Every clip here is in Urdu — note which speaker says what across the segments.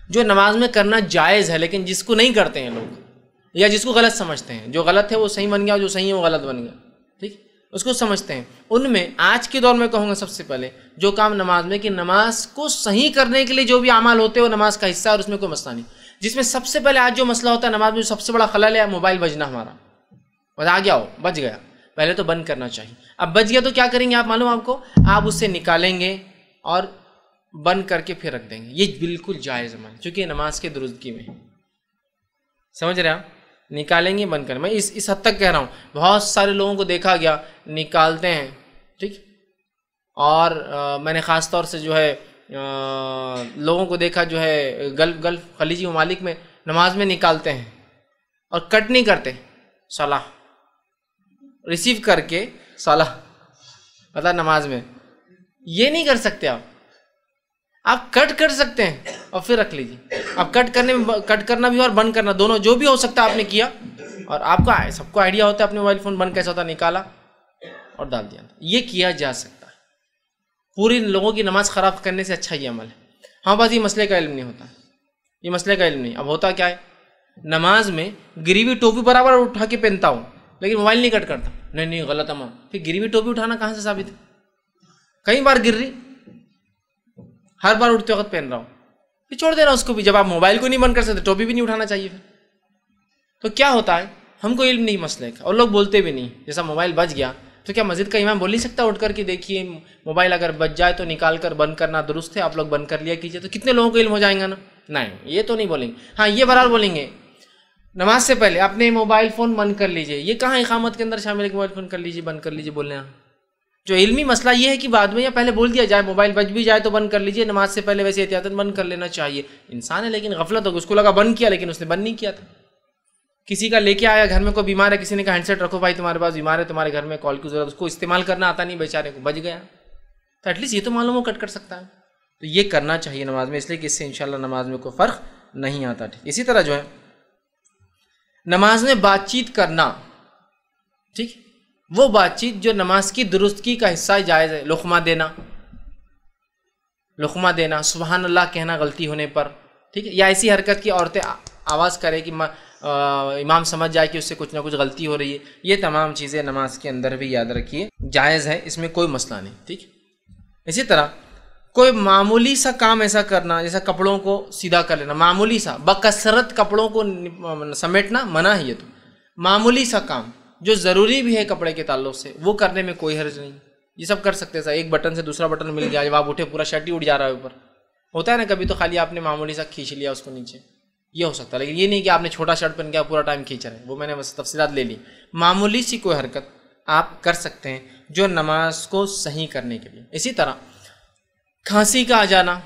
Speaker 1: جو نماز میں کرنا جائز ہے لیکن جس کو نہیں کرتے ہیں لوگ، یا جس کو غلط سمجھتے ہیں، جو غلط ہے وہ صحیح بن گیا، جو صحیح ہے وہ غلط بن گیا، ٹھیک، اس کو سمجھتے ہیں، ان میں آج کے دور میں کہوں گا سب سے پہلے جو کام نماز میں کہ نماز کو صحیح کرنے کے لیے جو بھی اعمال ہوتے ہیں وہ نماز کا حصہ ہے اور اس میں کوئی مسئلہ نہیں، جس میں سب سے پہلے آج جو مسئلہ ہوتا ہے نماز میں جو سب سے بڑا خلل ہے موبائل بجنا، ہمارا بتا گیا ہو، بج گیا، پہلے تو بند کرنا چاہیے، اب بج گیا تو کیا کریں گے آپ معلوم آپ کو، آپ اسے نکالیں گے اور بند کر کے پھر رکھ دیں گے، یہ بالکل جائز عمل ہے چونکہ نماز کے درستگی میں، سمجھ رہے آپ، نکالیں گے بند کریں، میں اس حد تک کہہ رہا ہوں، بہت سارے لوگوں کو دیکھا گیا نکالتے ہیں، ٹھیک، اور میں نے خاص طور سے جو ہے لوگوں کو دیکھا جو ہے گلف خلیجی ممالک میں نماز میں نکالتے ہیں اور کٹ نہیں کرتے، صلاح ریسیو کر کے صلاح مطلب نماز میں، یہ نہیں کر سکتے آپ کٹ کر سکتے ہیں اور پھر رکھ لیجیے، اب کٹ کرنا بھی اور بند کرنا دونوں جو بھی ہو سکتا ہے آپ نے کیا، اور آپ کو سب کو آئیڈیا ہوتا ہے اپنے موبائل فون بند کیسا ہوتا ہے، نکالا اور ڈال دیا، یہ کیا جا سکتا ہے، پوری لوگوں کی نماز خراب کرنے سے اچھا یہ عمل ہے، ہاں بس یہ مسئلے کا علم نہیں ہوتا، یہ مسئلے کا علم نہیں، اب ہوتا کیا ہے نماز میں گری ہوئی ٹوپی برابر اٹھا کے پہنتا ہوں لیکن موبائل نہیں کٹ کرتا، نہیں غلط عمل، پھر گری ہوئی ٹوپی اٹھانا کہاں سے ثابت ہے، کئی بار گر رہی، ہر بار اٹھتے وقت پہن رہا ہوں، پھر چھوڑ دینا اس کو بھی، جب آپ موبائل کو نہیں بند کر سکتے ٹوپی بھی نہیں اٹھانا چاہیے پھر، تو کیا ہوتا ہے ہم کو علم نہیں مسئلے کا اور لوگ بولتے بھی نہیں، جیسا موبائل بج گیا تو کیا مسجد کا امام بول نہیں سکتا اٹھ کر کے دیکھیے موبائل اگر بج جائے تو نکال کر بند کرنا درست ہے، آپ لوگ بند کر لیا کیجیے، تو کتنے لوگوں کو علم ہو جائیں گا نا، نہیں یہ تو نہیں بولیں گے، ہاں یہ بہرحال بولیں گے نماز سے پہلے اپنے موبائل فون بند کر لیجئے، یہ کہاں اقامت کے اندر شامل ہے کہ موبائل فون کر لیجئے بند کر لیجئے بولنے، جو علمی مسئلہ یہ ہے کہ بعد میں یا پہلے بول دیا جائے موبائل بج بھی جائے تو بند کر لیجئے، نماز سے پہلے ویسے احتیاطاً بند کر لینا چاہیے، انسان ہے لیکن غفلت ہوگی، اس کو لگا بند کیا لیکن اس نے بند نہیں کیا تھا، کسی کا لے کے آیا گھر میں کوئی بیمار ہے، کسی نے کہا ہینڈ سیٹ رکھو بھائی تمہارے پاس بیمار ہے تمہارے گھر میں کال کی ضرورت، اس کو استعمال کرنا آتا نہیں بیچارے کو، بج گیا، تو ایٹ لیسٹ یہ تو معلوم ہو کٹ کر سکتا ہے، تو یہ کرنا چاہیے نماز میں، اس لیے کہ اس سے انشاءاللہ نماز میں کوئی فرق نہیں آتا، ٹھیک، اسی طرح جو ہے نماز میں بات چیت کرنا، ٹھیک، وہ بات چیت جو نماز کی درستگی کا حصہ جائز ہے، لقمہ دینا، سبحان اللہ کہنا غلطی ہونے پر، ٹھیک ہے، یا ایسی حرکت کی عورتیں آواز کرے کہ امام سمجھ جائے کہ اس سے کچھ نہ کچھ غلطی ہو رہی ہے، یہ تمام چیزیں نماز کے اندر بھی یاد رکھیے جائز ہے، اس میں کوئی مسئلہ نہیں، ٹھیک، اسی طرح کوئی معمولی سا کام ایسا کرنا جیسا کپڑوں کو سیدھا کر لینا، معمولی سا بکثرت کپڑوں کو سمیٹنا منع ہے، یہ تو معمولی سا کام جو ضروری بھی ہے کپڑے کے تعلق سے وہ کرنے میں کوئی حرج نہیں، یہ سب کر سکتے ہیں، ایک بٹن سے دوسرا بٹن مل گیا، جب آپ اٹھے پورا شرٹ ہی اٹھ جا رہا ہے اوپر، ہوتا ہے نا کبھی، تو خالی آپ نے معمولی سا کھینچ لیا اس کو نیچے، یہ ہو سکتا ہے، لیکن یہ نہیں کہ آپ نے چھوٹا شرٹ پہن کے پورا ٹائم کھینچ رہے ہیں، وہ میں نے بس تفصیلات لے لی، معمولی سی کوئی حرکت آپ کر سکتے ہیں جو نماز کو صحیح کرنے کے لیے، اسی طرح کھانسی کا آ جانا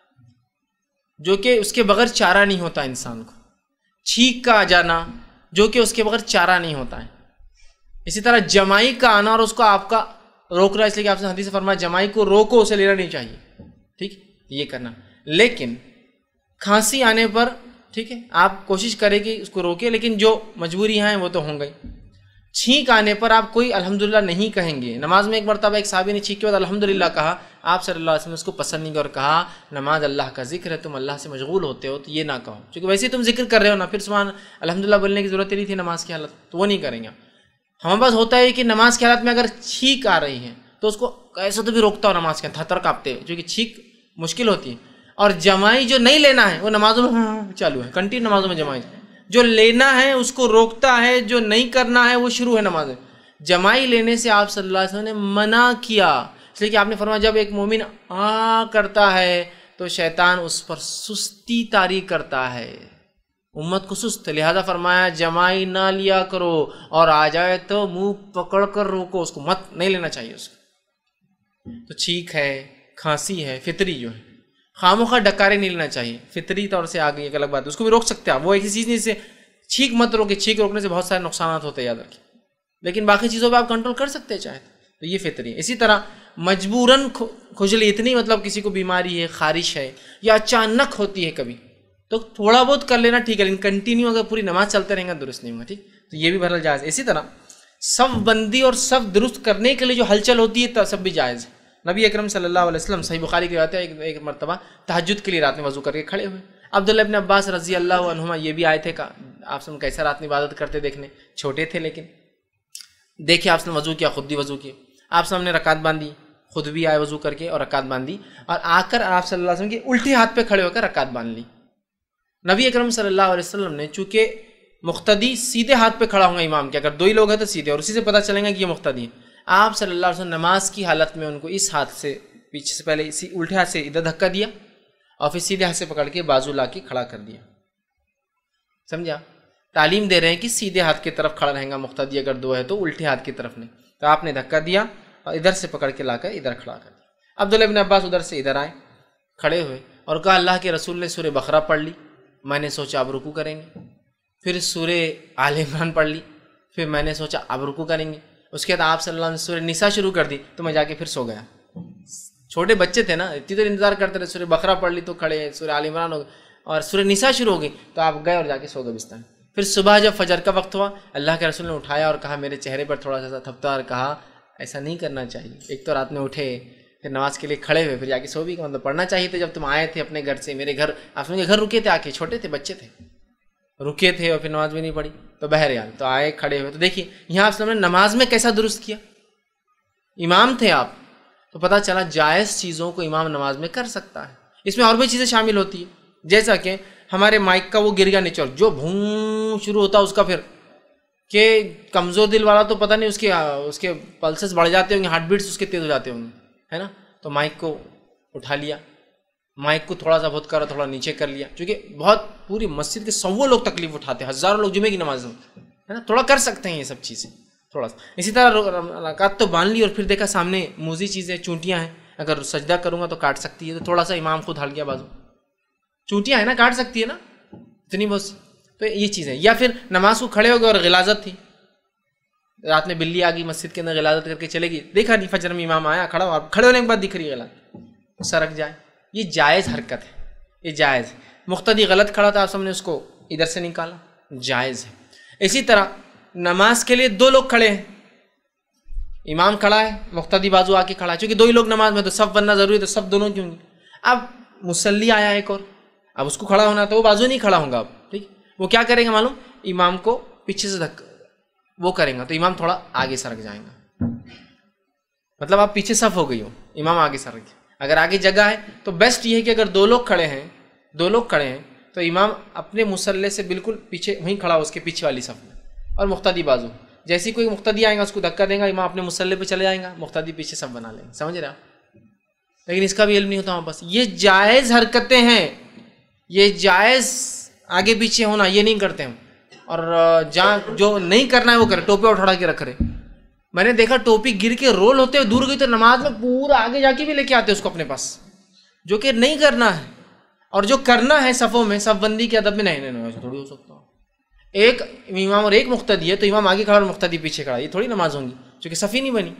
Speaker 1: جو کہ اس کے بغیر چارہ نہیں ہوتا انسان کو، چھینک کا آ جانا جو کہ اس کے بغیر چارہ نہیں ہوتا ہے، اسی طرح جمائی کا آنا اور اس کو آپ کا روک رہا ہے، اس لیے کہ آپ سے حدیث فرمایا جمائی کو روکو، اسے لینا نہیں چاہیے، ٹھیک، یہ کرنا، لیکن کھانسی آنے پر ٹھیک ہے آپ کوشش کریں کہ اس کو روکے، لیکن جو مجبوریاں ہیں وہ تو ہوں گئی، چھینک آنے پر آپ کوئی الحمدللہ نہیں کہیں گے، نماز میں ایک مرتبہ ایک صحابی نے چھینک کے بعد الحمدللہ کہا، آپ صلی اللہ علیہ وسلم نے اس کو پسند نہیں کیا اور کہا نماز اللہ کا ذکر ہے، تم اللہ سے مشغول ہوتے ہو تو یہ نہ کہو، کیونکہ ویسے تم ذکر کر رہے ہو نا، پھر سبحان الحمدللہ بولنے کی ضرورت نہیں تھی نماز کی حالت، تو وہ نہیں کریں گے، ہمارے پاس ہوتا ہے کہ نماز کی حالت میں اگر چھینک آ رہی ہے تو اس کو ایسا تو بھی روکتا ہو نماز کے تھر کانپتے ہوئے، جو کہ چھینک مشکل ہوتی ہے، اور جمائی جو نہیں لینا ہے وہ نمازوں میں چالو ہے، کنٹینیو نمازوں میں جمائی، جو لینا ہے اس کو روکتا ہے، جو نہیں کرنا ہے وہ شروع ہے نماز میں، جمائی لینے سے آپ صلی اللہ علیہ وسلم نے منع کیا، اس لیے کہ آپ نے فرمایا جب ایک مومن کرتا ہے تو شیطان اس پر سستی طاری کرتا ہے، امت کو سست، لہذا فرمایا جمائی نہ لیا کرو، اور آ جائے تو منہ پکڑ کر روکو، اس کو مت نہیں لینا چاہیے اس کو، تو چھینک ہے، کھانسی ہے، فطری جو ہے، خاموخواہ ڈکارے نہیں لینا چاہیے، فطری طور سے آگئی ایک الگ بات ہے، اس کو بھی روک سکتے ہیں آپ، وہ ایسی چیز نہیں، سے چھینک مت روکے، چھینک روکنے سے بہت سارے نقصانات ہوتے ہیں یاد رکھیں، لیکن باقی چیزوں پہ آپ کنٹرول کر سکتے ہیں چاہے تو یہ فطری ہے، اسی طرح مجبوراً کھجلی، اتنی مطلب کسی کو بیماری ہے، خارش ہے، یا اچانک ہوتی ہے کبھی، تو تھوڑا بہت کر لینا ٹھیک ہے، لیکن کنٹینیو اگر پوری نماز چلتے رہیں گا درست نہیں ہوگا، ٹھیک، تو یہ بھی بہرحال جائز ہے، اسی طرح صف بندی اور صف درست کرنے کے لیے جو ہلچل ہوتی ہے تو سب بھی جائز ہے، نبی اکرم صلی اللہ علیہ وسلم صحیح بخاری کی روایت ہے، ایک مرتبہ تہجد کے لیے رات میں وضو کر کے کھڑے ہوئے، عبداللہ ابن عباس رضی اللہ عنہما یہ بھی آئے تھے کہ آپ سے کیسا رات میں عبادت کرتے دیکھنے، چھوٹے تھے لیکن دیکھے آپ نے وضو کیا، خود بھی وضو کیا، آپ سامنے رکعت باندھی، خود بھی آئے وضو کر کے اور رکعت باندھی، اور آ کر آپ صلی اللہ علیہ وسلم کے الٹے ہاتھ پہ کھڑے ہو کر رکعت باندھ لی۔ نبی اکرم صلی اللہ علیہ وسلم نے چونکہ مقتدی سیدھے ہاتھ پہ کھڑا ہوں گا امام کے، اگر دو ہی لوگ ہیں تو سیدھے، اور اسی سے پتہ چلیں گا کہ یہ مقتدی ہے، آپ صلی اللہ علیہ وسلم نماز کی حالت میں ان کو اس ہاتھ سے پیچھے سے پہلے اسی الٹے ہاتھ سے ادھر دھکا دیا اور پھر سیدھے ہاتھ سے پکڑ کے بازو لا کے کھڑا کر دیا۔ سمجھا؟ تعلیم دے رہے ہیں کہ سیدھے ہاتھ کی طرف کھڑا رہیں گا مقتدی اگر دو ہے تو، الٹے ہاتھ کی طرف نہیں، تو آپ نے دھکا دیا اور ادھر سے پکڑ کے لا کر ادھر کھڑا کر دیا۔ عبداللہ ابن عباس ادھر سے ادھر آئے کھڑے ہوئے اور کہا اللہ کے رسول نے سورہ بقرہ پڑھ لی، میں نے سوچا اب رکوع کریں گے، پھر سورہ آل عمران پڑھ لی، پھر میں نے سوچا اب رکوع کریں گے، اس کے بعد آپ صلی اللہ علیہ وسلم نے سورہ نساء شروع کر دی تو میں جا کے پھر سو گیا۔ چھوٹے بچے تھے نا، اتنی دیر انتظار کرتے رہے، سورہ بقرہ پڑھ لی تو کھڑے، سورہ آل عمران ہو گئی اور سورہ نساء شروع ہو گئی تو آپ گئے اور جا کے سو گئے بستر میں۔ پھر صبح جب فجر کا وقت ہوا اللہ کے رسول نے اٹھایا اور کہا، میرے چہرے پر تھوڑا سا تھپتا اور کہا ایسا نہیں کرنا چاہیے، ایک تو رات میں اٹھے پھر نماز کے لیے کھڑے ہوئے پھر جا کے سو بھی، مطلب پڑھنا چاہیے تھا جب تم آئے تھے اپنے گھر سے، میرے گھر آپ کے گھر رکے تھے، آ کے چھوٹے تھے بچے تھے رکے تھے اور پھر نماز بھی نہیں پڑھی، تو بہرحال تو آئے کھڑے ہوئے۔ تو دیکھیے یہاں آپ نے نماز میں کیسا درست کیا، امام تھے آپ، تو پتہ چلا جائز چیزوں کو امام نماز میں کر سکتا ہے۔ اس میں اور بھی چیزیں شامل ہوتی ہیں، جیسا کہ ہمارے مائک کا وہ گر گیا نیچے، جو بھون شروع ہوتا ہے اس کا پھر کہ کمزور دل والا تو پتہ نہیں اس کے پلسز بڑھ جاتے ہوں گے، ہارٹ بیٹس اس کے تیز ہو جاتے ہوں گے، ہے نا، تو مائک کو اٹھا لیا، مائک کو تھوڑا سا بہت کرا، تھوڑا نیچے کر لیا، چونکہ بہت پوری مسجد کے 100 لوگ تکلیف اٹھاتے ہیں، ہزاروں لوگ جمعے کی نماز میں، ہے نا، تھوڑا کر سکتے ہیں یہ سب چیزیں تھوڑا سا۔ اسی طرح رکعت تو باندھ لی اور پھر دیکھا سامنے موزی چیزیں چونٹیاں ہیں، اگر سجدہ کروں گا تو کاٹ سکتی ہے، تو تھوڑا سا امام خود ہل گیا بازو، چونٹیاں ہیں نا کاٹ سکتی ہے نا اتنی بہت، تو یہ چیزیں۔ یا پھر نماز کو کھڑے ہو گئے اور غلاظت تھی، رات میں بلی آ گئی مسجد کے اندر غلاظت کر کے چلے گی، دیکھا نہیں فجر میں امام آیا کھڑا ہوا، کھڑے ہونے کے بعد دکھ رہی غلاظت، سرک جائے، یہ جائز حرکت ہے، یہ جائز ہے۔ مقتدی غلط کھڑا تھا، آپ سب نے اس کو ادھر سے نکالا، جائز ہے۔ اسی طرح نماز کے لیے 2 لوگ کھڑے ہیں، امام کھڑا ہے، مقتدی بازو آ کے کھڑا ہے، چونکہ 2 ہی لوگ نماز میں تو صف بننا ضروری ہے، تو صف دونوں کی ہوں گی۔ اب مصلی آیا ایک اور، اب اس کو کھڑا ہونا تو وہ بازو نہیں کھڑا ہوں گا، اب ٹھیک وہ کیا کرے گا معلوم، امام کو پیچھے سے دھکا وہ کریں گا تو امام تھوڑا آگے سرک جائیں گا، مطلب آپ پیچھے صف ہو گئی ہو، امام آگے سرک گیا۔ اگر آگے جگہ ہے تو بیسٹ یہ ہے کہ اگر 2 لوگ کھڑے ہیں تو امام اپنے مصلی سے بالکل پیچھے وہیں کھڑا ہو، اس کے پیچھے والی صف میں، اور مقتدی بازو، جیسی کوئی مقتدی آئے گا اس کو دھکا دیں گا، امام اپنے مصلی پہ چلے جائیں گا، مقتدی پیچھے صف بنا لیں گے، سمجھ رہے آپ؟ لیکن اس کا بھی علم نہیں ہوتا ہوں، بس یہ جائز حرکتیں ہیں، یہ جائز آگے پیچھے ہونا یہ نہیں کرتے ہم، اور جہاں جو نہیں کرنا ہے وہ کرے، ٹوپی اٹھا کے رکھ رہے، میں نے دیکھا ٹوپی گر کے رول ہوتے ہوئے دور گئی تو نماز میں پورا آگے جا کے بھی لے کے آتے اس کو اپنے پاس، جو کہ نہیں کرنا ہے، اور جو کرنا ہے صفوں میں، صف بندی کے ادب میں نہیں ایسا تھوڑی ہو سکتا، ایک امام اور ایک مقتدی ہے تو امام آگے کھڑا اور مقتدی پیچھے کھڑا، یہ تھوڑی نماز ہوں گی، چونکہ صف ہی نہیں بنی،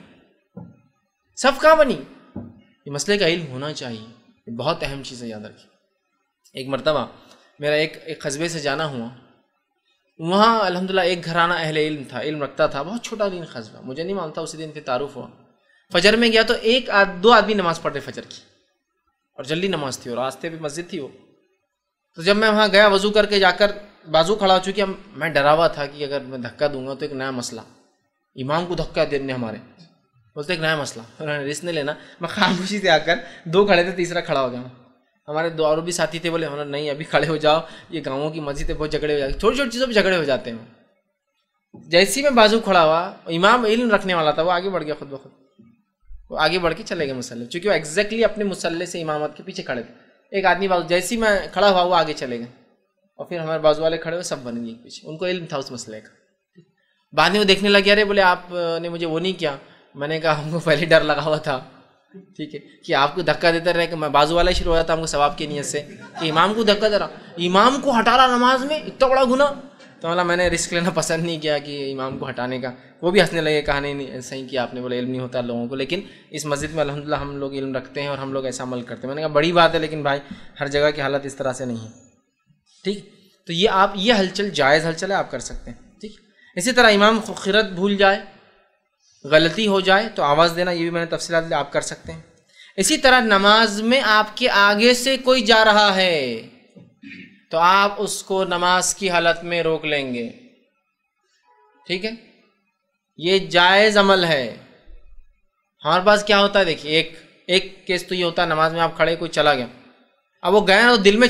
Speaker 1: صف کہاں بنی؟ یہ مسئلے کا علم ہونا چاہیے، یہ بہت اہم چیز ہے، یاد رکھیے۔ ایک مرتبہ میرا ایک قصبے سے جانا ہوا، وہاں الحمدللہ ایک گھرانہ اہل علم تھا، علم رکھتا تھا، بہت چھوٹا دین قصبہ، مجھے نہیں معلوم تھا، اسی دن پہ تعارف ہوا، فجر میں گیا تو 2 آدمی نماز پڑھ رہے فجر کی، اور جلدی نماز تھی اور راستے پہ مسجد تھی وہ، تو جب میں وہاں گیا وضو کر کے جا کر بازو کھڑا ہو چکی، میں ڈرا ہوا تھا کہ اگر میں دھکا دوں گا تو ایک نیا مسئلہ، امام کو دھکا دینے ہمارے بولتے ایک نیا مسئلہ، انہوں نے رسک نہیں لینا، میں خاموشی سے آ کر 2 کھڑے تھے، تیسرا کھڑا ہو گیا، ہمارے 2 اور بھی ساتھی تھے، بولے ہمارا نہیں ابھی کھڑے ہو جاؤ، یہ گاؤں کی مسجد ہے بہت جھگڑے ہو جاتے ہیں، چھوٹی چھوٹی چیزوں پہ جھگڑے ہو جاتے ہیں۔ جیسی میں بازو کھڑا ہوا، امام علم رکھنے والا تھا، وہ آگے بڑھ گیا خود بخود، وہ آگے بڑھ کے چلے گئے مصلی، چونکہ وہ ایگزیکٹلی اپنے مصلی سے امامت کے پیچھے کھڑے تھے، ایک آدمی بازو جیسی میں کھڑا ہوا وہ آگے چلے گئے، اور پھر ہمارے بازو والے کھڑے ہوئے سب بن گئے پیچھے، ان کو علم تھا اس مسئلے کا۔ بعد میں وہ دیکھنے لگے، ارے بولے آپ نے مجھے وہ نہیں کیا، میں نے کہا ہم کو پہلے ڈر لگا ہوا تھا، ٹھیک ہے، کہ آپ کو دھکا دیتے رہے، کہ میں بازو والا شروع ہو جاتا ہم کو ثواب کی نیت سے کہ امام کو دھکا دے رہا، امام کو ہٹا رہا نماز میں، اتنا بڑا گناہ، تو مطلب میں نے رسک لینا پسند نہیں کیا کہ امام کو ہٹانے کا، وہ بھی ہنسنے لگے، کہا نہیں صحیح کیا آپ نے، بولے علم نہیں ہوتا لوگوں کو، لیکن اس مسجد میں الحمدللہ ہم لوگ علم رکھتے ہیں اور ہم لوگ ایسا عمل کرتے ہیں۔ میں نے کہا بڑی بات ہے، لیکن بھائی ہر جگہ کی حالت اس طرح سے نہیں ہے، ٹھیک، تو یہ آپ یہ ہلچل جائز ہلچل ہے، آپ کر سکتے ہیں، ٹھیک۔ اسی طرح امام خیرت بھول جائے، غلطی ہو جائے تو آواز دینا، یہ بھی میں نے تفصیلات آپ کر سکتے ہیں۔ اسی طرح نماز میں آپ کے آگے سے کوئی جا رہا ہے تو آپ اس کو نماز کی حالت میں روک لیں گے، ٹھیک ہے؟ یہ جائز عمل ہے۔ ہمارے پاس کیا ہوتا ہے دیکھیے، ایک کیس تو یہ ہوتا ہے نماز میں آپ کھڑے، کوئی چلا گیا، اب وہ گئے نا تو دل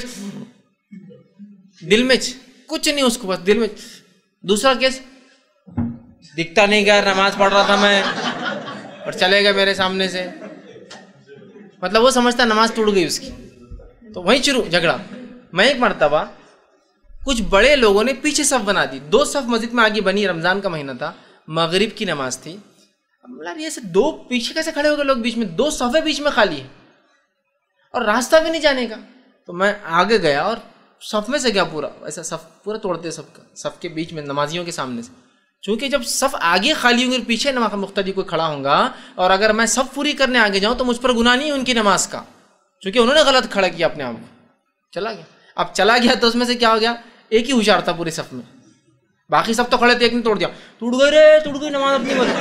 Speaker 1: میں کچھ نہیں اس کو، بس دل میں۔ دوسرا کیس، دکھتا نہیں گیا، نماز پڑھ رہا تھا میں اور چلے گئے میرے سامنے سے، مطلب وہ سمجھتا ہے نماز ٹوٹ گئی اس کی، تو وہیں شروع جھگڑا۔ میں ایک مرتبہ کچھ بڑے لوگوں نے پیچھے صف بنا دی، 2 صف مسجد میں آگے بنی، رمضان کا مہینہ تھا، مغرب کی نماز تھی۔ اب یہ سے 2 پیچھے کیسے کھڑے ہو گئے لوگ بیچ میں، 2 صفیں بیچ میں خالی ہیں اور راستہ بھی نہیں جانے کا۔ تو میں آگے گیا اور صف میں سے گیا، پورا ایسا صف پورا توڑتے صف کے بیچ میں نمازیوں کے سامنے سے، چونکہ جب صف آگے خالی ہوں گے اور پیچھے نماز مقتدی کوئی کھڑا ہوں گا، اور اگر میں صف پوری کرنے آگے جاؤں تو مجھ پر گناہ نہیں ہے ان کی نماز کا، چونکہ انہوں نے غلط کھڑا کیا اپنے آپ کو، چلا گیا۔ اب چلا گیا تو اس میں سے کیا ہو گیا، ایک ہی ہوشیار تھا پورے صف میں، باقی سب تو کھڑے تھے، ایک نے توڑ دیا، ٹوٹ گئی رے، ٹوٹ گئی نماز اپنی بول،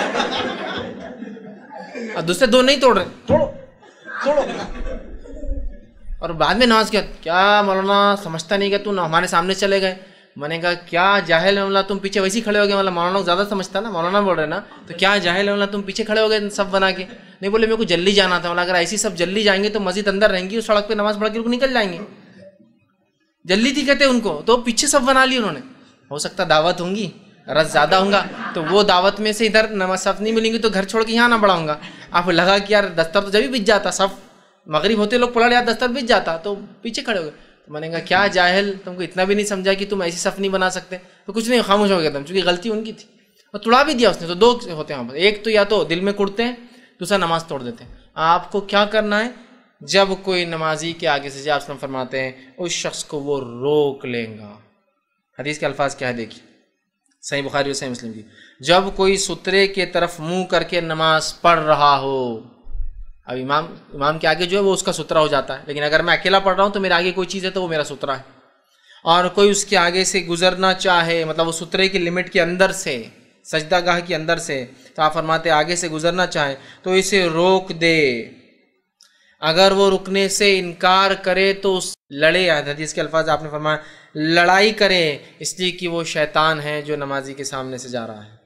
Speaker 1: اور دوسرے 2 نہیں توڑ رہے، توڑو۔ اور بعد میں نماز کیا مولانا سمجھتا نہیں کہ تو ہمارے سامنے چلے گئے؟ میں نے کہا کیا جاہل ہے مولانا، تم پیچھے ویسے ہی کھڑے ہو گئے، مطلب مولانا کو زیادہ سمجھتا نا، مولانا بول رہے نا، تو کیا جاہل ہے مولانا، تم پیچھے کھڑے ہو گئے صف بنا کے؟ نہیں، بولے میرے کو جلدی جانا تھا۔ اگر ایسی سب جلدی جائیں گے تو مسجد اندر رہیں گی، اس سڑک پہ نماز پڑھ کے نکل جائیں گے، جلدی تھی کہتے ان کو، تو پیچھے صف بنا لی انہوں نے۔ ہو سکتا دعوت ہوں گی، رس زیادہ ہوں گا، تو وہ دعوت میں سے ادھر نماز صف نہیں ملیں گی تو گھر چھوڑ کے یہاں نہ بڑھاؤں گا۔ آپ لگا کہ یار دستر تو جب بھی بچ جاتا، صف مغرب ہوتے لوگ پڑھ لیا، دستر بچ جاتا، تو پیچھے کھڑے ہو گئے۔ تو میں نے کہا کیا جاہل، تم کو اتنا بھی نہیں سمجھا کہ تم ایسی صف نہیں بنا سکتے؟ تو کچھ نہیں، خاموش ہو گیا تم، چونکہ غلطی ان کی تھی، اور توڑا بھی دیا اس نے۔ تو 2 ہوتے ہیں وہاں پر، ایک تو یا تو دل میں کڑتے ہیں، دوسرا نماز توڑ دیتے ہیں۔ آپ کو کیا کرنا ہے، جب کوئی نمازی کے آگے سے آپ وسلم فرماتے ہیں اس شخص کو وہ روک لیں گا۔ حدیث کے الفاظ کیا ہے دیکھیے، صحیح بخاری اور صحیح مسلم کی، جب کوئی سترے کے طرف منہ کر کے نماز پڑھ رہا ہو، اب امام کے آگے جو ہے وہ اس کا سترہ ہو جاتا ہے، لیکن اگر میں اکیلا پڑھ رہا ہوں تو میرے آگے کوئی چیز ہے تو وہ میرا سترہ ہے، اور کوئی اس کے آگے سے گزرنا چاہے، مطلب وہ سترے کی لمٹ کے اندر سے، سجدہ گاہ کے اندر سے، تو آپ فرماتے آگے سے گزرنا چاہے تو اسے روک دے، اگر وہ رکنے سے انکار کرے تو لڑے۔ حدیث کے الفاظ آپ نے فرمایا لڑائی کرے، اس لیے کہ وہ شیطان ہے جو نمازی کے سامنے سے جا رہا ہے۔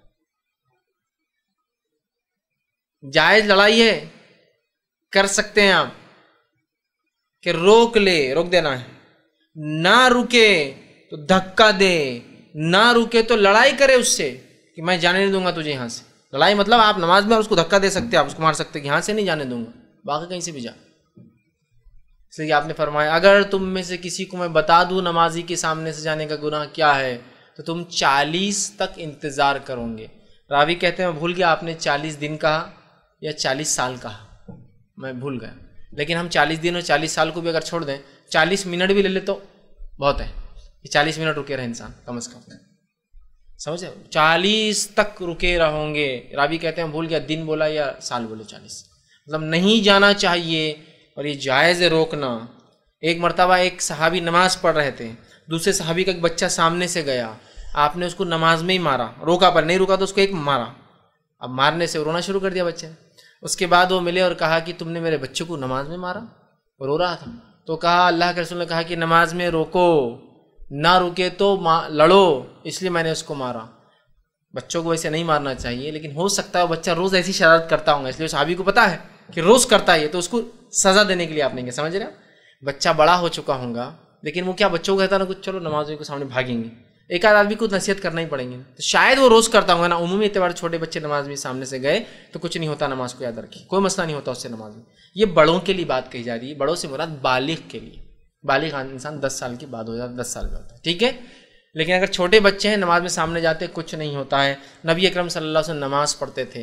Speaker 1: جائز لڑائی ہے، کر سکتے ہیں آپ کہ روک دینا ہے، نہ رکے تو دھکا دے، نہ رکے تو لڑائی کرے اس سے کہ میں جانے نہیں دوں گا تجھے یہاں سے۔ لڑائی مطلب آپ نماز میں اس کو دھکا دے سکتے ہیں، آپ اس کو مار سکتے ہیں کہ یہاں سے نہیں جانے دوں گا، باقی کہیں سے بھی جا۔ اس لیے آپ نے فرمایا اگر تم میں سے کسی کو میں بتا دوں نمازی کے سامنے سے جانے کا گناہ کیا ہے تو تم 40 تک انتظار کرو گے۔ راوی کہتے ہیں میں بھول گیا آپ نے 40 دن کہا یا 40 سال کہا، میں بھول گیا، لیکن ہم 40 دن اور 40 سال کو بھی اگر چھوڑ دیں، 40 منٹ بھی لے لے تو بہت ہے کہ 40 منٹ رکے رہے انسان کم از کم، سمجھے؟ 40 تک رکے رہوں گے۔ راوی کہتے ہیں بھول گیا دن بولا یا سال بولے، 40 مطلب نہیں جانا چاہیے، اور یہ جائز ہے روکنا۔ ایک مرتبہ ایک صحابی نماز پڑھ رہے تھے، دوسرے صحابی کا ایک بچہ سامنے سے گیا، آپ نے اس کو نماز میں ہی مارا، روکا پر نہیں روکا تو اس کو ایک مارا، اب مارنے سے رونا شروع کر دیا بچے نے۔ اس کے بعد وہ ملے اور کہا کہ تم نے میرے بچے کو نماز میں مارا، وہ رو رہا تھا، تو کہا اللہ کے رسول نے کہا کہ نماز میں روکو، نہ رکے تو لڑو، اس لیے میں نے اس کو مارا۔ بچوں کو ویسے نہیں مارنا چاہیے، لیکن ہو سکتا ہے وہ بچہ روز ایسی شرارت کرتا ہوں گا، اس لیے صحابی کو پتا ہے کہ روز کرتا ہے تو اس کو سزا دینے کے لیے آپ نہیں کیا، سمجھ رہے ہیں؟ بچہ بڑا ہو چکا ہوں گا لیکن وہ کیا بچوں کو کہتا نا کچھ چلو نمازوں کے سامنے بھاگیں گے، ایک آدھ آدمی کو نصیحت کرنا ہی پڑیں گے، تو شاید وہ روز کرتا ہوں گا نا، عمومی اعتبار چھوٹے بچے نماز میں سامنے سے گئے تو کچھ نہیں ہوتا، نماز کو یاد رکھیں، کوئی مسئلہ نہیں ہوتا اس سے نماز میں۔ یہ بڑوں کے لیے بات کہی جا رہی ہے، بڑوں سے مراد بالغ کے لیے، بالغ انسان 10 سال کے بعد ہو جاتا ہے، 10 سال کا ہوتا ہے، ٹھیک ہے؟ لیکن اگر چھوٹے بچے ہیں نماز میں سامنے جاتے کچھ نہیں ہوتا ہے۔ نبی اکرم صلی اللہ علیہ وسلم نماز پڑھتے تھے،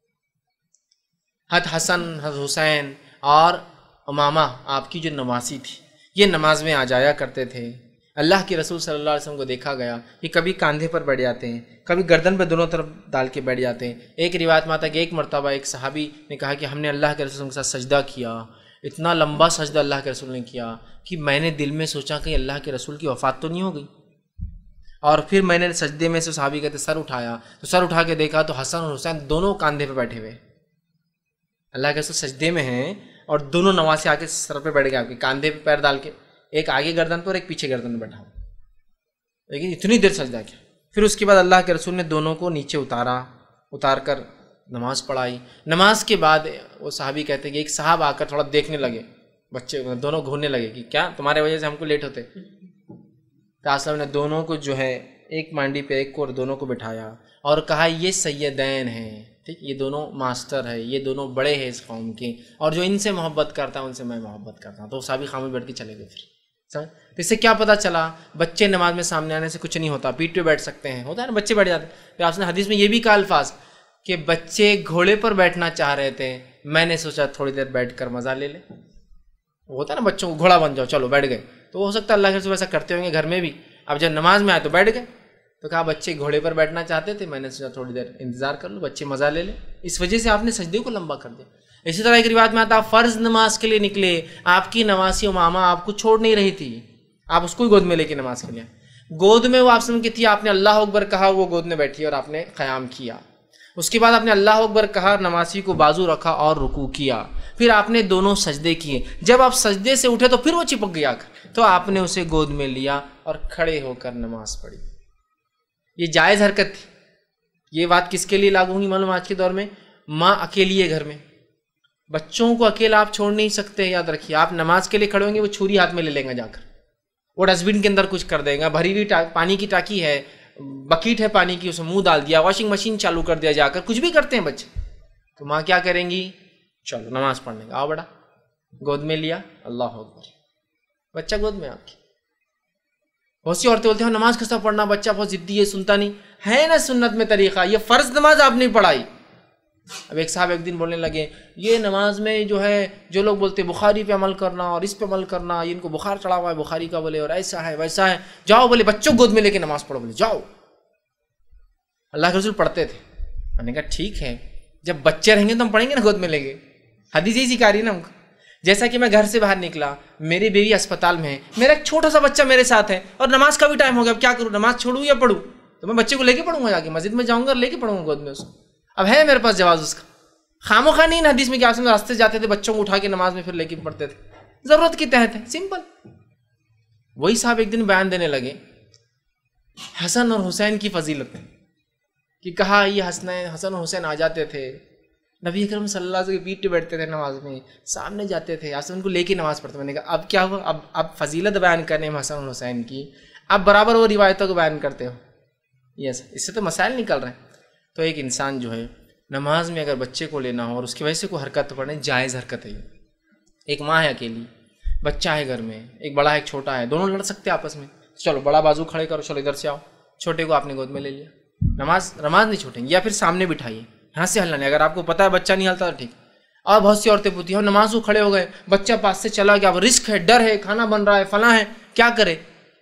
Speaker 1: حضرت حسن حضرت حسین اور امامہ آپ کی جو نواسی تھی یہ نماز میں آ جایا کرتے تھے۔ اللہ کے رسول صلی اللہ علیہ وسلم کو دیکھا گیا کہ کبھی کاندھے پر بیٹھ جاتے ہیں، کبھی گردن پہ دونوں طرف ڈال کے بیٹھ جاتے ہیں۔ ایک روایت میں آتا ہے کہ ایک مرتبہ ایک صحابی نے کہا کہ ہم نے اللہ کے رسول کے ساتھ سجدہ کیا، اتنا لمبا سجدہ اللہ کے رسول نے کیا کہ میں نے دل میں سوچا کہ اللہ کے رسول کی وفات تو نہیں ہو گئی، اور پھر میں نے سجدے میں سے صحابی کہتے سر اٹھایا تو سر اٹھا کے دیکھا تو حسن اور حسین دونوں کاندھے پہ بیٹھے ہوئے، اللہ کے رسول سجدے میں ہیں اور دونوں نواسے آ کے سر پہ بیٹھ گئے، آپ کے کاندھے پہ پیر ڈال کے، ایک آگے گردن پر ایک پیچھے گردن پر بیٹھا، لیکن اتنی دیر سجدہ کیا. پھر اس کے بعد اللہ کے رسول نے دونوں کو نیچے اتار کر نماز پڑھائی. نماز کے بعد وہ صحابی کہتے کہ ایک صاحب آ کر تھوڑا دیکھنے لگے، بچے دونوں گھورنے لگے کہ کیا تمہارے وجہ سے ہم کو لیٹ ہوتے. تو اصل نے دونوں کو جو ہے ایک مانڈی پہ ایک کو اور دونوں کو بٹھایا اور کہا یہ سیدین ہیں، ٹھیک، یہ دونوں ماسٹر ہے، یہ دونوں بڑے ہیں اس قوم کے، اور جو ان سے محبت کرتا ہے ان سے میں محبت کرتا ہوں. تو صحابی خاموش بیٹھ کے چلے گئے. پھر تو اس سے کیا پتہ چلا؟ بچے نماز میں سامنے آنے سے کچھ نہیں ہوتا، پیٹ پہ بیٹھ سکتے ہیں، ہوتا ہے نا بچے بیٹھ جاتے ہیں. پھر آپ نے حدیث میں یہ بھی کہا الفاظ کہ بچے گھوڑے پر بیٹھنا چاہ رہے تھے، میں نے سوچا تھوڑی دیر بیٹھ کر مزہ لے لیں. ہوتا ہے نا بچوں کو گھوڑا بن جاؤ، چلو بیٹھ گئے. تو ہو سکتا ہے اللہ کے رسول ایسا کرتے ہوں گے گھر میں بھی. اب جب نماز میں آئے تو بیٹھ گئے. تو کہا بچے گھوڑے پر بیٹھنا چاہتے تھے، میں نے سوچا تھوڑی دیر انتظار کر لو، بچے مزہ لے لیں. اس وجہ سے آپ نے سجدے کو لمبا کر دیا. اسی طرح ایک روایت میں آتا فرض نماز کے لیے نکلے، آپ کی نوازی امامہ آپ کو چھوڑ نہیں رہی تھی، آپ اس کو ہی گود میں لے کے نماز کے لیے. گود میں وہ آپ سن کی تھی، آپ نے اللہ اکبر کہا، وہ گود میں بیٹھی اور آپ نے قیام کیا. اس کے بعد آپ نے اللہ اکبر کہا، نمازی کو بازو رکھا اور رکوع کیا. پھر آپ نے دونوں سجدے کیے. جب آپ سجدے سے اٹھے تو پھر وہ چپک گیا تو آپ نے اسے گود میں لیا اور کھڑے ہو کر نماز پڑھی. یہ جائز حرکت تھی. یہ بات کس کے لیے لاگو ہوگی معلوم؟ آج کے دور میں ماں اکیلی ہے گھر میں، بچوں کو اکیلا آپ چھوڑ نہیں سکتے. یاد رکھیے، آپ نماز کے لیے کھڑے ہوں گے، وہ چھری ہاتھ میں لے لیں گا جا کر، وہ ڈسٹ بن کے اندر کچھ کر دے گا. بھری ہوئی پانی کی ٹاکی ہے، بکیٹ ہے پانی کی، اسے منہ ڈال دیا، واشنگ مشین چالو کر دیا جا کر، کچھ بھی کرتے ہیں بچے. تو ماں کیا کریں گی؟ چلو نماز پڑھنے کا، آؤ بڑا، گود میں لیا، اللہ اکبر، بچہ گود میں آپ کی. بہت سی عورتیں بولتے ہیں نماز کیسا پڑھنا، بچہ بہت ضدی ہے، سنتا نہیں ہے. نا سنت میں طریقہ، یہ فرض نماز آپ نے پڑھائی. اب ایک صاحب ایک دن بولنے لگے یہ نماز میں جو ہے، جو لوگ بولتے بخاری پہ عمل کرنا اور اس پہ عمل کرنا، ان کو بخار چڑھا ہوا ہے بخاری کا، بولے اور ایسا ہے ویسا ہے، جاؤ بولے بچوں گود میں لے کے نماز پڑھو، بولے جاؤ. اللہ کے رسول پڑھتے تھے. میں نے کہا ٹھیک ہے، جب بچے رہیں گے تو ہم پڑھیں گے نا گود میں لے کے. حدیث یہی سکھا رہی ہے نا ہم کو. جیسا کہ میں گھر سے باہر نکلا، میری بیوی اسپتال میں ہے، میرا ایک چھوٹا سا بچہ میرے ساتھ ہے اور نماز کا بھی ٹائم ہو گیا، اب کیا کروں؟ نماز چھوڑوں یا پڑھوں؟ تو میں بچے کو لے کے پڑھوں گا، جا کے مسجد میں جاؤں گا اور لے کے پڑھوں گا گود میں اس کو. اب ہے میرے پاس جواز اس کا. خاموخواہ نہیں حدیث میں کہ آپ راستے جاتے تھے بچوں کو اٹھا کے نماز میں پھر لے کے پڑھتے تھے، ضرورت کے تحت ہے، سمپل. وہی صاحب ایک دن بیان دینے لگے حسن اور حسین کی فضیلت میں، کہ کہا یہ حسن اور حسین آ جاتے تھے، نبی اکرم صلی اللہ علیہ وسلم کے پیٹ پہ بیٹھتے تھے نماز میں، سامنے جاتے تھے، آج ان کو لے کے نماز پڑھتے. میں نے کہا اب کیا ہوا؟ اب فضیلت بیان کرنے میں حسن اور حسین کی، اب برابر وہ روایتوں کو بیان کرتے ہو. یس، اس سے تو مسائل نکل رہے ہیں. تو ایک انسان جو ہے نماز میں اگر بچے کو لینا ہو اور اس کی وجہ سے کوئی حرکت پڑھنے، جائز حرکت ہے. ایک ماں ہے اکیلی، بچہ ہے گھر میں، ایک بڑا ہے ایک چھوٹا ہے، دونوں لڑ سکتے ہیں آپس میں. چلو بڑا بازو کھڑے کرو، چلو ادھر سے آؤ، چھوٹے کو آپ نے گود میں لے لیا، نماز نہیں چھوٹیں گے. یا پھر سامنے بٹھائیے، یہاں سے ہلنا نہیں. اگر آپ کو پتا ہے بچہ نہیں ہلتا تو ٹھیک. اور بہت سی عورتیں پوچھتی ہیں نماز کو کھڑے ہو گئے، بچہ پاس سے چلا گیا، اب رسک ہے، ڈر ہے، کھانا بن رہا ہے، فلاں ہے، کیا کرے؟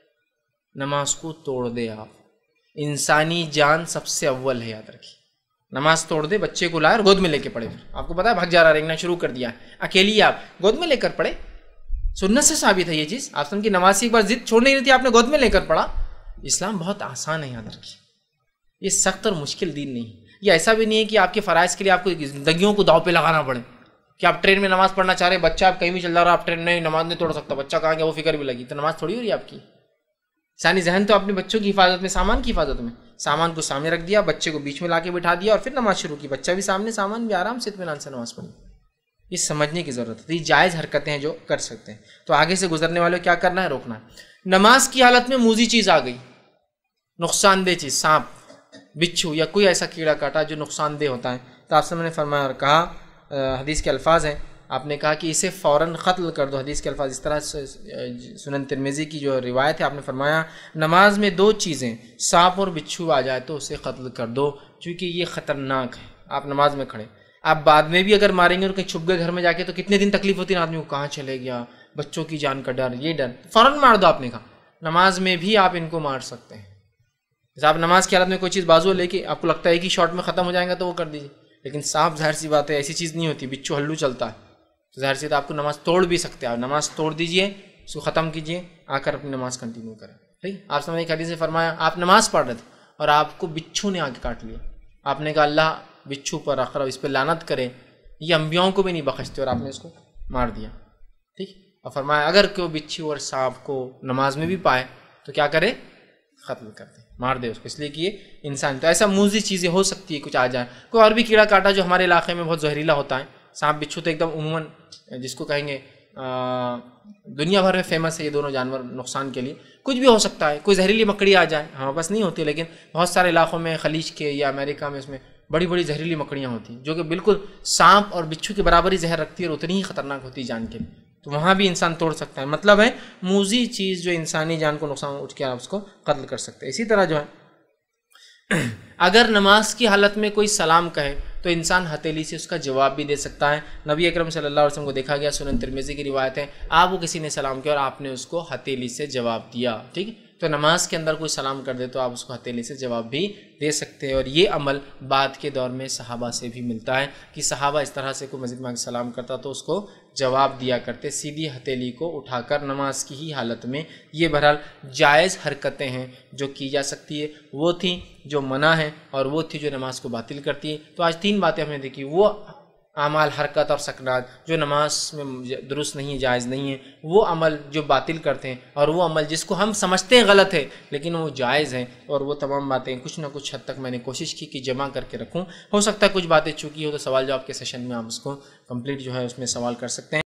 Speaker 1: نماز کو توڑ دے. آپ انسانی جان سب سے اول ہے، یاد رکھیے. نماز توڑ دے، بچے کو لائے اور گود میں لے کے پڑھے. پھر آپ کو پتا ہے بھگ جا رہا، رینگنا شروع کر دیا، اکیلی آپ گود میں لے کر پڑھے. سنت سے ثابت ہے یہ چیز. آپ سن کی نماز سے ایک بار ضد چھوڑ نہیں رہی تھی، آپ نے گود میں لے کر پڑھا. اسلام بہت آسان ہے، یاد رکھیے. یہ سخت اور مشکل دین نہیں. یہ ایسا بھی نہیں ہے کہ آپ کے فرائض کے لیے آپ کو زندگیوں کو داؤ پہ لگانا پڑے. کہ آپ ٹرین میں نماز پڑھنا چاہ رہے، بچہ آپ کہیں بھی چل رہا، آپ ٹرین میں نماز نہیں توڑ سکتا، بچہ کہاں گیا وہ فکر بھی لگی، تو نماز تھوڑی ہو رہی ہے آپ کی. ثانی ذہن تو اپنے بچوں کی حفاظت میں، سامان کی حفاظت میں، سامان کو سامنے رکھ دیا، بچے کو بیچ میں لا کے بٹھا دیا اور پھر نماز شروع کی. بچہ بھی سامنے، سامان بھی آرام سے اطمینان سے نماز پڑھی. یہ سمجھنے کی ضرورت ہے. یہ جائز حرکتیں ہیں جو کر سکتے ہیں. تو آگے سے گزرنے والے کیا کرنا ہے؟ روکنا ہے. نماز کی حالت میں موذی چیز آ گئی، نقصان دہ چیز، سانپ، بچھو یا کوئی ایسا کیڑا کاٹا جو نقصان دہ ہوتا ہے، تو آپ نے فرمایا اور کہا، حدیث کے الفاظ ہیں، آپ نے کہا کہ اسے فوراً قتل کر دو. حدیث کے الفاظ اس طرح، سنن ترمذی کی جو روایت ہے، آپ نے فرمایا نماز میں دو چیزیں، سانپ اور بچھو آ جائے تو اسے قتل کر دو، کیونکہ یہ خطرناک ہے. آپ نماز میں کھڑے، آپ بعد میں بھی اگر ماریں گے اور کہیں چھپ گئے گھر میں جا کے تو کتنے دن تکلیف ہوتی ہے آدمی کو، کہاں چلے گیا، بچوں کی جان کا ڈر، یہ ڈر، فوراً مار دو. آپ نے کہا نماز میں بھی آپ ان کو مار سکتے ہیں. جیسے آپ نماز کی حالت میں کوئی چیز بازو لے کے آپ کو لگتا ہے کہ شارٹ میں ختم ہو جائے گا تو وہ کر دیجیے، لیکن سانپ ظاہر سی بات ہے ایسی چیز نہیں ہوتی، بچھو ہلو چلتا ہے، تو ظاہر سی آپ کو نماز توڑ بھی سکتے ہیں. آپ نماز توڑ دیجئے، اس کو ختم کیجئے، آ کر اپنی نماز کنٹینیو کریں. ٹھیک. آپ سمجھے کہ حدیث سے فرمایا آپ نماز پڑھ رہے تھے اور آپ کو بچھو نے آ کے کاٹ لیا. آپ نے کہا اللہ بچھو پر اقرب، اس پہ لعنت کرے، یہ انبیاؤں کو بھی نہیں بخشتے، اور آپ نے اس کو مار دیا. ٹھیک. اور فرمایا اگر کوئی بچھو اور سانپ کو نماز میں بھی پائے تو کیا کرے؟ قتل کر دے، مار دے اس کو، اس لیے کہ یہ انسان تو ایسا موذی چیزیں ہو سکتی ہے کچھ آ جائیں، کوئی اور بھی کیڑا کاٹا جو ہمارے علاقے میں بہت زہریلا ہوتا ہے، سانپ بچھو تو ایک دم عموماً جس کو کہیں گے دنیا بھر میں فیمس ہے یہ دونوں جانور نقصان کے لیے، کچھ بھی ہو سکتا ہے، کوئی زہریلی مکڑی آ جائے، ہمارے پاس نہیں ہوتی لیکن بہت سارے علاقوں میں خلیج کے یا امریکہ میں اس میں بڑی بڑی زہریلی مکڑیاں ہوتی ہیں جو کہ بالکل سانپ اور بچھو کے برابر ہی زہر رکھتی ہے اور اتنی ہی خطرناک ہوتی ہے جان کے، تو وہاں بھی انسان توڑ سکتا ہے، مطلب ہے موذی چیز جو انسانی جان کو نقصان اٹھ کے آپ اس کو قتل کر سکتے ہیں۔ اسی طرح جو ہے اگر نماز کی حالت میں کوئی سلام کہے تو انسان ہتھیلی سے اس کا جواب بھی دے سکتا ہے۔ نبی اکرم صلی اللہ علیہ وسلم کو دیکھا گیا، سنن ترمذی کی روایت ہے، آپ کو کسی نے سلام کیا اور آپ نے اس کو ہتھیلی سے جواب دیا، ٹھیک ہے، تو نماز کے اندر کوئی سلام کر دے تو آپ اس کو ہتھیلی سے جواب بھی دے سکتے ہیں، اور یہ عمل بعد کے دور میں صحابہ سے بھی ملتا ہے کہ صحابہ اس طرح سے کوئی مسجد میں سلام کرتا تو اس کو جواب دیا کرتے سیدھی ہتھیلی کو اٹھا کر نماز کی ہی حالت میں۔ یہ بہرحال جائز حرکتیں ہیں جو کی جا سکتی ہے، وہ تھیں جو منع ہیں اور وہ تھی جو نماز کو باطل کرتی ہے۔ تو آج 3 باتیں ہم نے دیکھی، وہ اعمال حرکت اور سکنات جو نماز میں درست نہیں ہے، جائز نہیں ہے، وہ عمل جو باطل کرتے ہیں، اور وہ عمل جس کو ہم سمجھتے ہیں غلط ہے لیکن وہ جائز ہیں، اور وہ تمام باتیں کچھ نہ کچھ حد تک میں نے کوشش کی کہ جمع کر کے رکھوں، ہو سکتا ہے کچھ باتیں چوکی ہو تو سوال جواب کے سیشن میں آپ اس کو کمپلیٹ جو ہے اس میں سوال کر سکتے ہیں۔